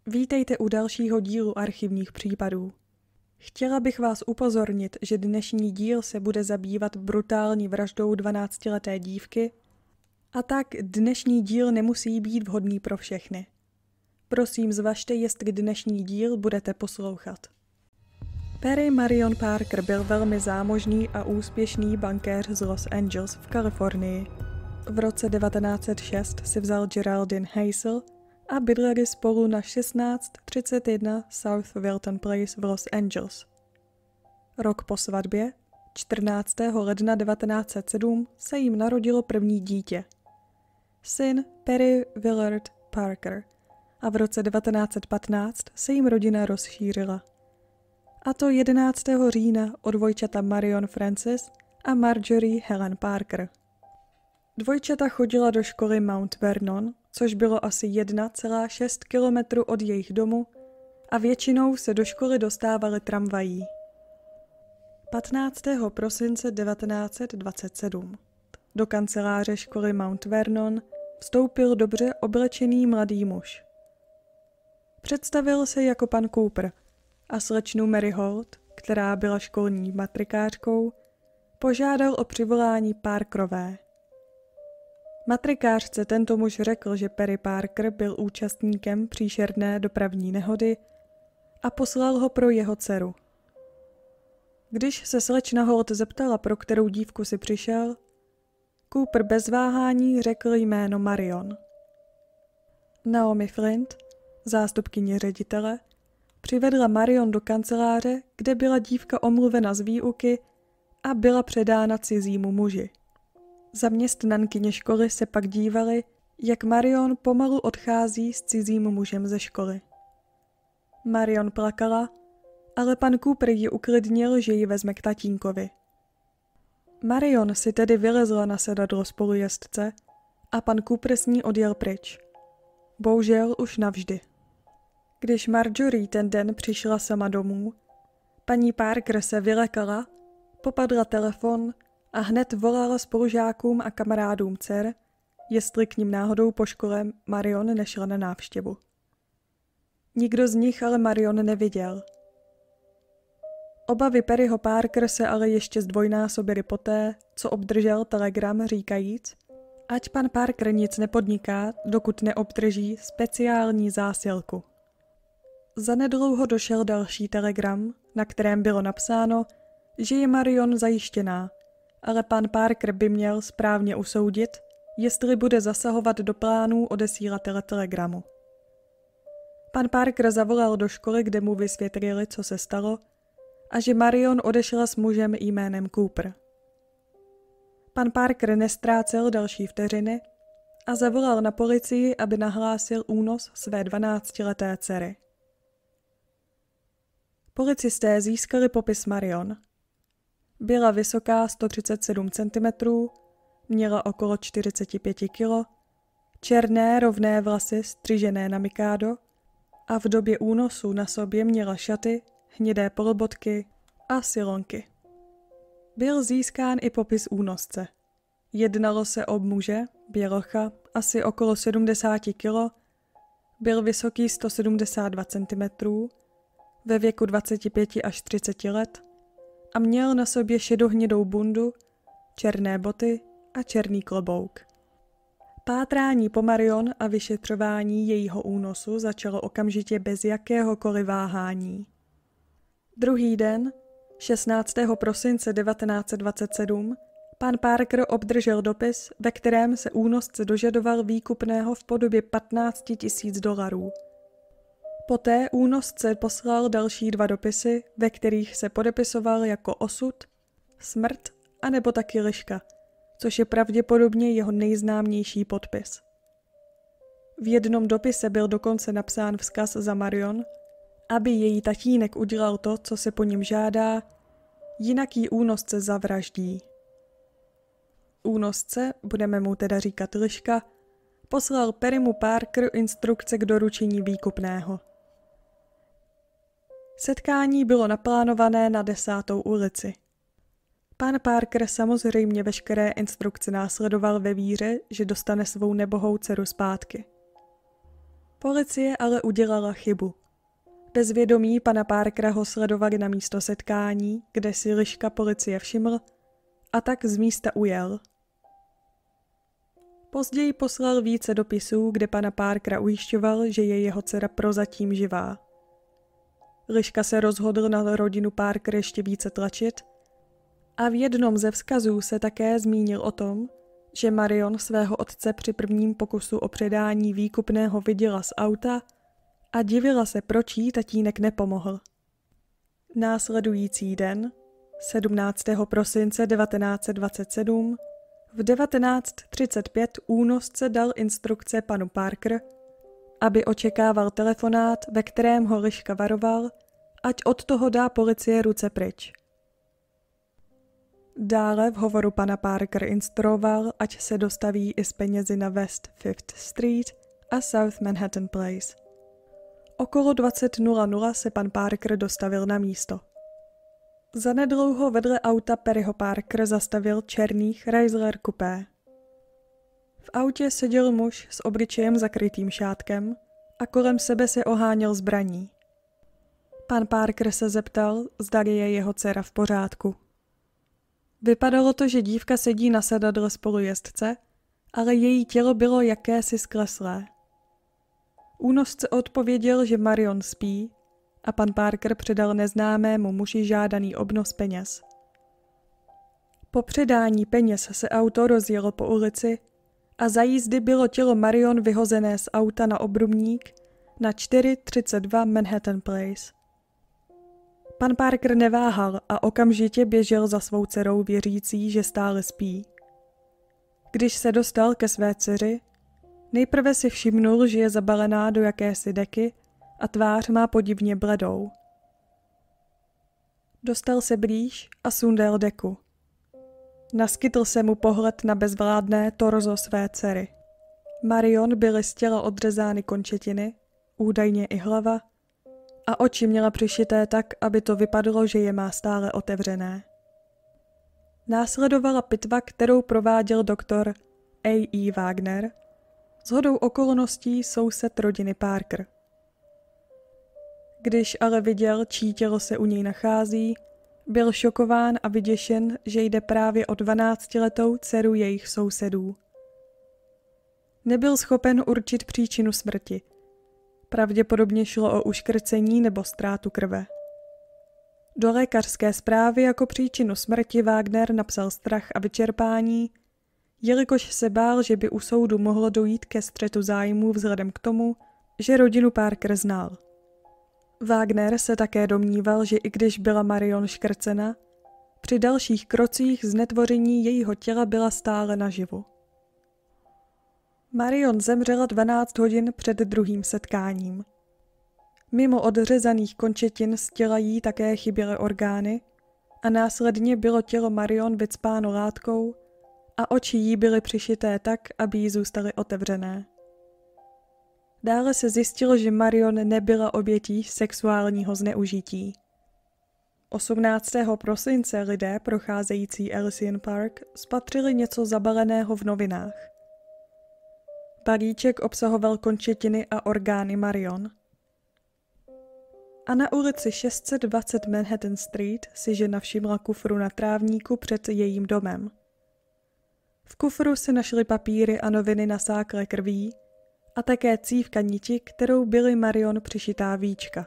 Vítejte u dalšího dílu archivních případů. Chtěla bych vás upozornit, že dnešní díl se bude zabývat brutální vraždou 12leté dívky, a tak dnešní díl nemusí být vhodný pro všechny. Prosím zvažte, jestli dnešní díl budete poslouchat. Perry Marion Parker byl velmi zámožný a úspěšný bankéř z Los Angeles v Kalifornii. V roce 1906 si vzal Geraldine Hazel a bydleli spolu na 1631 South Wilton Place v Los Angeles. Rok po svatbě, 14. ledna 1907, se jim narodilo první dítě. Syn Perry Willard Parker, a v roce 1915 se jim rodina rozšířila. A to 11. října o dvojčata Marion Frances a Marjorie Helen Parker. Dvojčata chodila do školy Mount Vernon, což bylo asi 1,6 kilometru od jejich domu, a většinou se do školy dostávali tramvají. 15. prosince 1927 do kanceláře školy Mount Vernon vstoupil dobře oblečený mladý muž. Představil se jako pan Cooper a slečnu Mary Holt, která byla školní matrikářkou, požádal o přivolání Parkerové. Matrikářce tento muž řekl, že Perry Parker byl účastníkem příšerné dopravní nehody a poslal ho pro jeho dceru. Když se slečna Holt zeptala, pro kterou dívku si přišel, Cooper bez váhání řekl jméno Marion. Naomi Flint, zástupkyně ředitele, přivedla Marion do kanceláře, kde byla dívka omluvena z výuky a byla předána cizímu muži. Zaměstnankyně školy se pak dívaly, jak Marion pomalu odchází s cizím mužem ze školy. Marion plakala, ale pan Cooper ji uklidnil, že ji vezme k tatínkovi. Marion si tedy vylezla na sedadlo spolujezdce a pan Cooper s ní odjel pryč. Bohužel už navždy. Když Marjorie ten den přišla sama domů, paní Parker se vylekala, popadla telefon a hned volala spolužákům a kamarádům dcer, jestli k nim náhodou po škole Marion nešla na návštěvu. Nikdo z nich ale Marion neviděl. Obavy Perryho Parker se ale ještě zdvojnásobily poté, co obdržel telegram říkajíc, ať pan Parker nic nepodniká, dokud neobdrží speciální zásilku. Zanedlouho došel další telegram, na kterém bylo napsáno, že je Marion zajištěná, ale pan Parker by měl správně usoudit, jestli bude zasahovat do plánů odesílatele telegramu. Pan Parker zavolal do školy, kde mu vysvětlili, co se stalo, a že Marion odešla s mužem jménem Cooper. Pan Parker nestrácel další vteřiny a zavolal na policii, aby nahlásil únos své 12leté dcery. Policisté získali popis Marion. Byla vysoká 137 cm, měla okolo 45 kg, černé rovné vlasy střižené na mikádo a v době únosu na sobě měla šaty, hnědé polobotky a silonky. Byl získán i popis únosce. Jednalo se o muže, bělocha, asi okolo 70 kg, byl vysoký 172 cm, ve věku 25 až 30 let a měl na sobě šedohnědou bundu, černé boty a černý klobouk. Pátrání po Marion a vyšetřování jejího únosu začalo okamžitě bez jakéhokoliv váhání. Druhý den, 16. prosince 1927, pan Parker obdržel dopis, ve kterém se únosce dožadoval výkupného v podobě $15,000. Poté únosce poslal další 2 dopisy, ve kterých se podepisoval jako osud, smrt a nebo taky liška, což je pravděpodobně jeho nejznámější podpis. V jednom dopise byl dokonce napsán vzkaz za Marion, aby její tatínek udělal to, co se po něm žádá, jinak jí únosce zavraždí. Únosce, budeme mu teda říkat liška, poslal Perrymu Parker instrukce k doručení výkupného. Setkání bylo naplánované na 10. ulici. Pan Parker samozřejmě veškeré instrukce následoval ve víře, že dostane svou nebohou dceru zpátky. Policie ale udělala chybu. Bez vědomí pana Parkera ho sledovali na místo setkání, kde si liška policie všiml, a tak z místa ujel. Později poslal více dopisů, kde pana Parkera ujišťoval, že je jeho dcera prozatím živá. Liška se rozhodl na rodinu Parker ještě více tlačit a v jednom ze vzkazů se také zmínil o tom, že Marion svého otce při prvním pokusu o předání výkupného viděla z auta a divila se, proč jí tatínek nepomohl. Následující den, 17. prosince 1927, v 19:35 únosce dal instrukce panu Parker, aby očekával telefonát, ve kterém ho liška varoval, ať od toho dá policie ruce pryč. Dále v hovoru pana Parker instruoval, ať se dostaví i s penězi na West 5th Street a South Manhattan Place. Okolo 20:00 se pan Parker dostavil na místo. Zanedlouho vedle auta Perryho Parker zastavil černý Chrysler Coupé. V autě seděl muž s obličejem zakrytým šátkem a kolem sebe se oháněl zbraní. Pan Parker se zeptal, zda je jeho dcera v pořádku. Vypadalo to, že dívka sedí na sedadle spolujezdce, ale její tělo bylo jakési skleslé. Únosce odpověděl, že Marion spí, a pan Parker předal neznámému muži žádaný obnos peněz. Po předání peněz se auto rozjelo po ulici a za jízdy bylo tělo Marion vyhozené z auta na obrubník na 432 Manhattan Place. Pan Parker neváhal a okamžitě běžel za svou dcerou věřící, že stále spí. Když se dostal ke své dceři, nejprve si všimnul, že je zabalená do jakési deky a tvář má podivně bledou. Dostal se blíž a sundal deku. Naskytl se mu pohled na bezvládné torzo své dcery. Marion byly z těla odřezány končetiny, údajně i hlava, a oči měla přišité tak, aby to vypadlo, že je má stále otevřené. Následovala pitva, kterou prováděl doktor A.E. Wagner, shodou okolností soused rodiny Parker. Když ale viděl, čí tělo se u něj nachází, byl šokován a vyděšen, že jde právě o 12letou dceru jejich sousedů. Nebyl schopen určit příčinu smrti. Pravděpodobně šlo o uškrcení nebo ztrátu krve. Do lékařské zprávy jako příčinu smrti Wagner napsal strach a vyčerpání, jelikož se bál, že by u soudu mohlo dojít ke střetu zájmů vzhledem k tomu, že rodinu Parker znal. Wagner se také domníval, že i když byla Marion škrcena, při dalších krocích znetvoření jejího těla byla stále naživu. Marion zemřela 12 hodin před druhým setkáním. Mimo odřezaných končetin z těla jí také chyběly orgány a následně bylo tělo Marion vycpáno látkou a oči jí byly přišité tak, aby jí zůstaly otevřené. Dále se zjistilo, že Marion nebyla obětí sexuálního zneužití. 18. prosince lidé procházející Elysian Park spatřili něco zabaleného v novinách. Balíček obsahoval končetiny a orgány Marion. A na ulici 620 Manhattan Street si žena všimla kufru na trávníku před jejím domem. V kufru se našly papíry a noviny nasáklé krví a také cívka niti, kterou byly Marion přišitá víčka.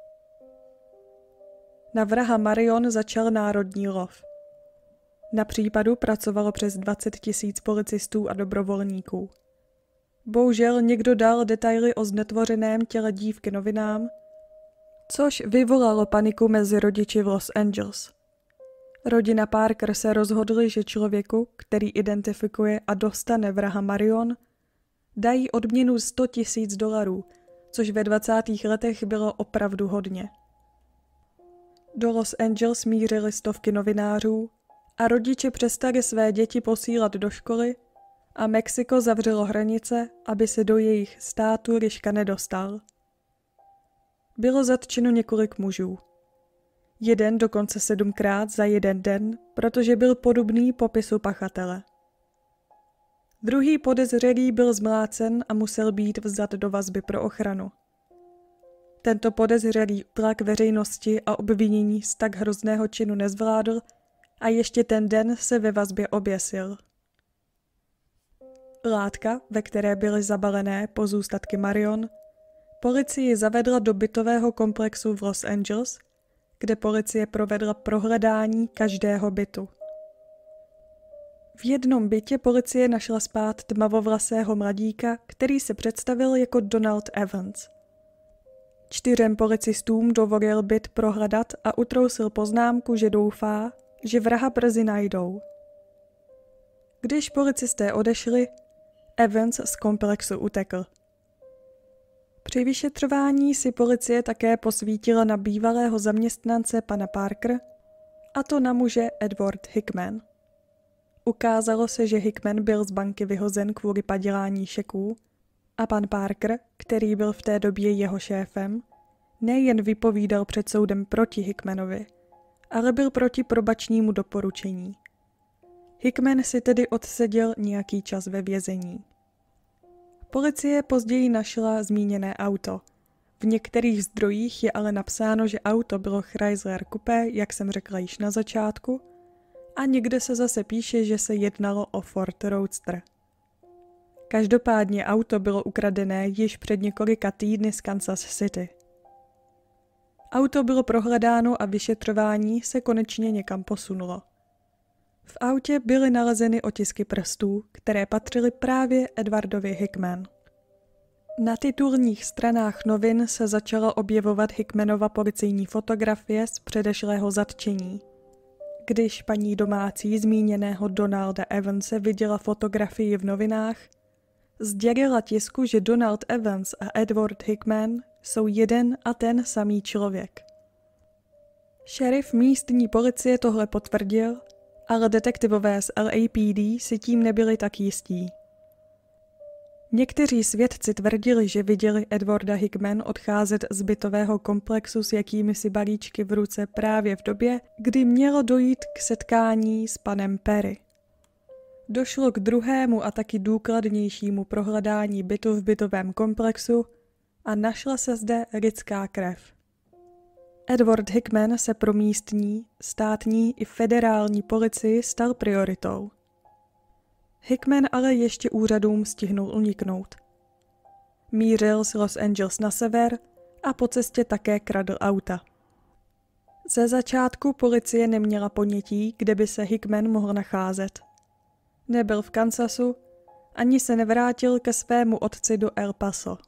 Na vraha Marion začal národní lov. Na případu pracovalo přes 20 000 policistů a dobrovolníků. Bohužel někdo dal detaily o znetvořeném těle dívky novinám, což vyvolalo paniku mezi rodiči v Los Angeles. Rodina Parker se rozhodli, že člověku, který identifikuje a dostane vraha Marion, dají odměnu $100 000, což ve 20. letech bylo opravdu hodně. Do Los Angeles mířily stovky novinářů a rodiče přestali své děti posílat do školy a Mexiko zavřelo hranice, aby se do jejich státu liška nedostal. Bylo zatčeno několik mužů. Jeden dokonce 7krát za jeden den, protože byl podobný popisu pachatele. Druhý podezřelý byl zmlácen a musel být vzat do vazby pro ochranu. Tento podezřelý tlak veřejnosti a obvinění z tak hrozného činu nezvládl a ještě ten den se ve vazbě oběsil. Látka, ve které byly zabalené pozůstatky Marion, policii zavedla do bytového komplexu v Los Angeles, kde policie provedla prohledání každého bytu. V jednom bytě policie našla spát tmavovlasého mladíka, který se představil jako Donald Evans. 4 policistům dovolil byt prohledat a utrousil poznámku, že doufá, že vraha brzy najdou. Když policisté odešli, Evans z komplexu utekl. Při vyšetřování si policie také posvítila na bývalého zaměstnance pana Parker, a to na muže Edward Hickman. Ukázalo se, že Hickman byl z banky vyhozen kvůli padělání šeků a pan Parker, který byl v té době jeho šéfem, nejen vypovídal před soudem proti Hickmanovi, ale byl proti probačnímu doporučení. Hickman si tedy odseděl nějaký čas ve vězení. Policie později našla zmíněné auto. V některých zdrojích je ale napsáno, že auto bylo Chrysler Coupé, jak jsem řekla již na začátku, a někde se zase píše, že se jednalo o Ford Roadster. Každopádně auto bylo ukradené již před několika týdny z Kansas City. Auto bylo prohledáno a vyšetřování se konečně někam posunulo. V autě byly nalezeny otisky prstů, které patřily právě Edwardovi Hickman. Na titulních stranách novin se začala objevovat Hickmanova policejní fotografie z předešlého zatčení. Když paní domácí zmíněného Donalda Evanse viděla fotografii v novinách, sdělila tisku, že Donald Evans a Edward Hickman jsou jeden a ten samý člověk. Šerif místní policie tohle potvrdil, ale detektivové z LAPD si tím nebyli tak jistí. Někteří svědci tvrdili, že viděli Edwarda Hickman odcházet z bytového komplexu s jakýmisi balíčky v ruce právě v době, kdy mělo dojít k setkání s panem Perry. Došlo k druhému a taky důkladnějšímu prohledání bytu v bytovém komplexu a našla se zde lidská krev. Edward Hickman se pro místní, státní i federální policii stal prioritou. Hickman ale ještě úřadům stihnul uniknout. Mířil z Los Angeles na sever a po cestě také kradl auta. Ze začátku policie neměla ponětí, kde by se Hickman mohl nacházet. Nebyl v Kansasu, ani se nevrátil ke svému otci do El Paso.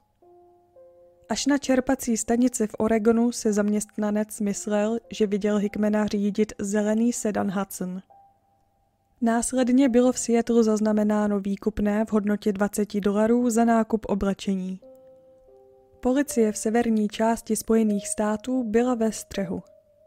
Až na čerpací stanici v Oregonu se zaměstnanec myslel, že viděl Hickmana řídit zelený sedan Hudson. Následně bylo v Seattlu zaznamenáno výkupné v hodnotě $20 za nákup oblečení. Policie v severní části Spojených států byla ve střehu.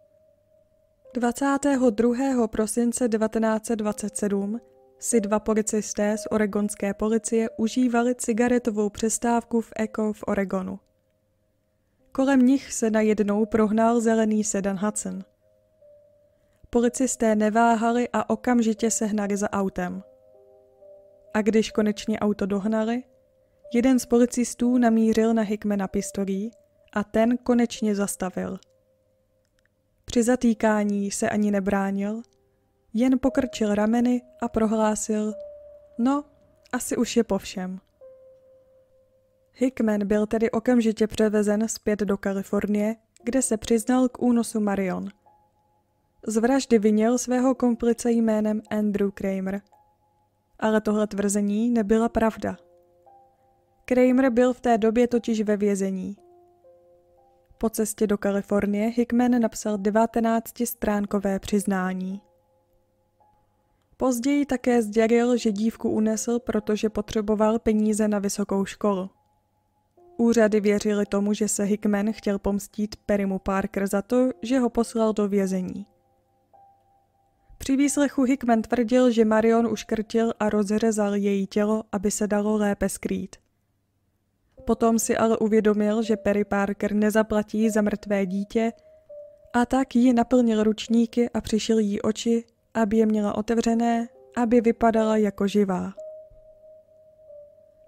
22. prosince 1927 si 2 policisté z oregonské policie užívali cigaretovou přestávku v Echo v Oregonu. Kolem nich se najednou prohnal zelený sedan Hudson. Policisté neváhali a okamžitě se hnali za autem. A když konečně auto dohnali, jeden z policistů namířil na Hickmana pistolí a ten konečně zastavil. Při zatýkání se ani nebránil, jen pokrčil rameny a prohlásil: "No, asi už je po všem." Hickman byl tedy okamžitě převezen zpět do Kalifornie, kde se přiznal k únosu Marion. Z vraždy vinil svého komplice jménem Andrew Kramer. Ale tohle tvrzení nebyla pravda. Kramer byl v té době totiž ve vězení. Po cestě do Kalifornie Hickman napsal 19stránkové přiznání. Později také sdělil, že dívku unesl, protože potřeboval peníze na vysokou školu. Úřady věřily tomu, že se Hickman chtěl pomstít Perrymu Parker za to, že ho poslal do vězení. Při výslechu Hickman tvrdil, že Marion uškrtil a rozřezal její tělo, aby se dalo lépe skrýt. Potom si ale uvědomil, že Perry Parker nezaplatí za mrtvé dítě, a tak jí naplnil ručníky a přišil jí oči, aby je měla otevřené, aby vypadala jako živá.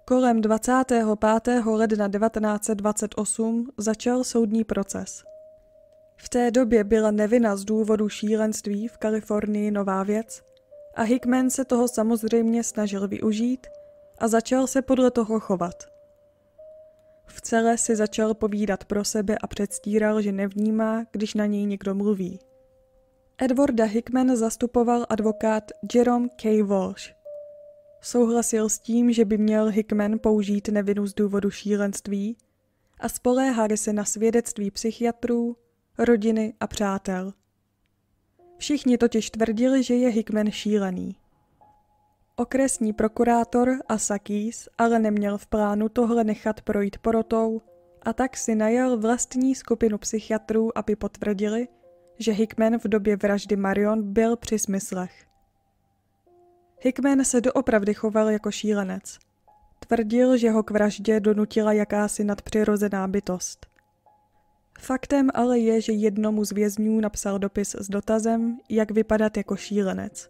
Kolem 25. ledna 1928 začal soudní proces. V té době byla nevina z důvodu šílenství v Kalifornii nová věc a Hickman se toho samozřejmě snažil využít a začal se podle toho chovat. V cele si začal povídat pro sebe a předstíral, že nevnímá, když na něj někdo mluví. Edwarda Hickman zastupoval advokát Jerome K. Walsh. Souhlasil s tím, že by měl Hickman použít nevinu z důvodu šílenství a spoléhali se na svědectví psychiatrů, rodiny a přátel. Všichni totiž tvrdili, že je Hickman šílený. Okresní prokurátor Asa Keyes ale neměl v plánu tohle nechat projít porotou a tak si najal vlastní skupinu psychiatrů, aby potvrdili, že Hickman v době vraždy Marion byl při smyslech. Hickman se doopravdy choval jako šílenec. Tvrdil, že ho k vraždě donutila jakási nadpřirozená bytost. Faktem ale je, že jednomu z vězňů napsal dopis s dotazem, jak vypadat jako šílenec.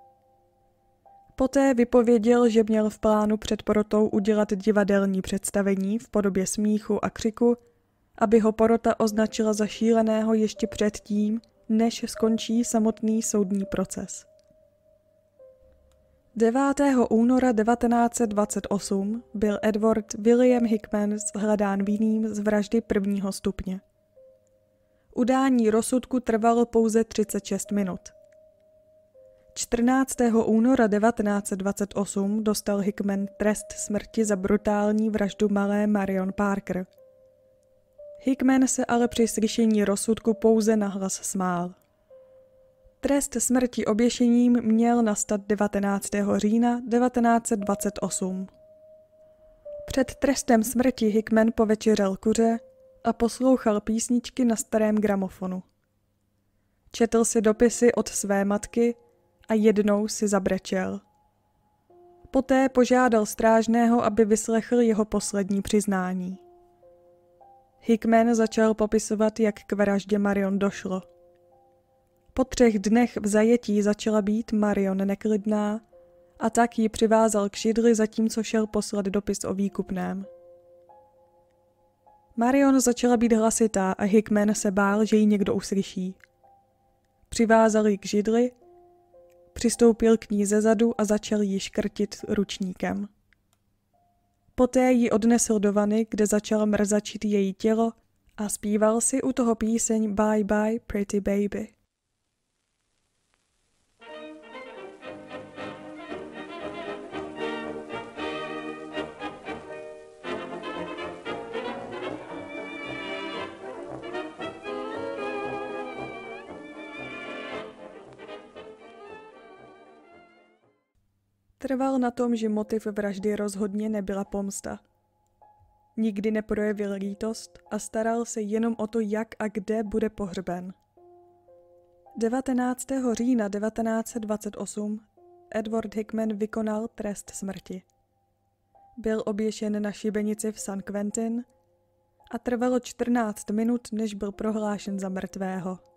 Poté vypověděl, že měl v plánu před porotou udělat divadelní představení v podobě smíchu a křiku, aby ho porota označila za šíleného ještě předtím, než skončí samotný soudní proces. 9. února 1928 byl Edward William Hickman shledán vinným z vraždy 1. stupně. Udání rozsudku trvalo pouze 36 minut. 14. února 1928 dostal Hickman trest smrti za brutální vraždu malé Marion Parker. Hickman se ale při slyšení rozsudku pouze nahlas smál. Trest smrti oběšením měl nastat 19. října 1928. Před trestem smrti Hickman povečeřel kuře a poslouchal písničky na starém gramofonu. Četl si dopisy od své matky a jednou si zabrečel. Poté požádal strážného, aby vyslechl jeho poslední přiznání. Hickman začal popisovat, jak k vraždě Marion došlo. Po 3 dnech v zajetí začala být Marion neklidná a tak ji přivázal k židli, zatímco šel poslat dopis o výkupném. Marion začala být hlasitá a Hickman se bál, že ji někdo uslyší. Přivázal ji k židli, přistoupil k ní zezadu a začal ji škrtit ručníkem. Poté ji odnesl do vany, kde začal mrzačit její tělo a zpíval si u toho píseň Bye Bye Pretty Baby. Trval na tom, že motiv vraždy rozhodně nebyla pomsta. Nikdy neprojevil lítost a staral se jenom o to, jak a kde bude pohřben. 19. října 1928 Edward Hickman vykonal trest smrti. Byl oběšen na šibenici v San Quentin a trvalo 14 minut, než byl prohlášen za mrtvého.